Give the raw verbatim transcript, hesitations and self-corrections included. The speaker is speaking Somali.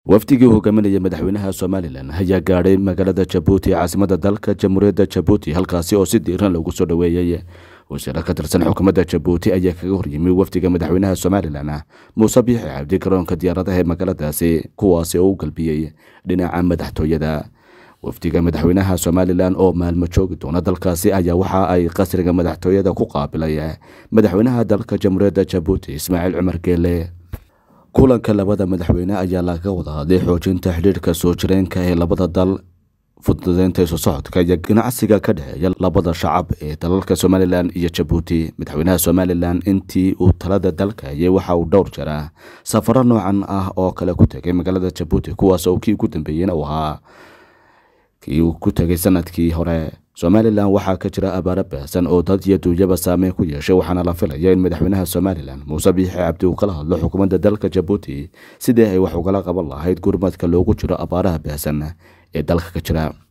wafdigii hogaaminaya madaxweynaha Somaliland ayaa gaaray magaalada Djibouti caasimadda dalka Jamhuuriyadda Djibouti halkaasi oo si diiran lagu soo dhaweeyay wasiirka ka tirsan xukuumadda Djibouti ayaa kaga horyimay wafdiga madaxweynaha Somaliland Muuse Biixi Cabdi garoonka diyaaradaha ee magaaladaasi kuwaasi oo u galbiyay dhinaca madaxtooyada wafdiga madaxweynaha Somaliland oo maalmo joogi doona dalkaasi ayaa waxa ay qasriga madaxtooyada ku qaabilay madaxweynaha dalka Jamhuuriyadda Djibouti Ismaaciil Cumar Geele kulanka labada madaxweyne ayaa laga wada hadlay xoojinta xiriirka soo jireenka ee labada dal fududeynta soo socodka iyo ganacsiga ka dhexeeya labada shacab ee dalalka Somaliland iyo Djibouti madaxweynaha Somaliland intii uu talada dalka iyo waxa uu dhowr jara safar noocan ah oo kale ku tagay magaalada Djibouti kuwaas oo kii ugu dambeeyay oo ahaa kii uu ku tagay sanadkii hore Somaliland waxa ka jira abaar baahsan oo dad iyo duunyaba saameyn ku yeeshay waxaana la filayaa in madaxweynaha Somaliland Muuse Biixi Cabdi uu kala hadlo xukuumadda dalka Djibouti sidii ay wax uga qaban lahayd gurmadka loogu jiro abaaraha baahsan ee dalka ka jira